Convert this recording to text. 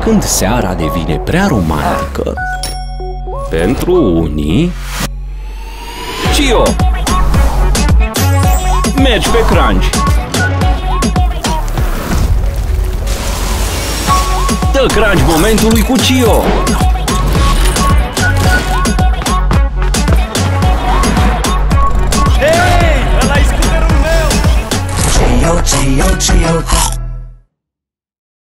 Când seara devine prea romantică, pentru unii, Cio! Mergi pe Crunch! Dă Crunch momentului cu Cio!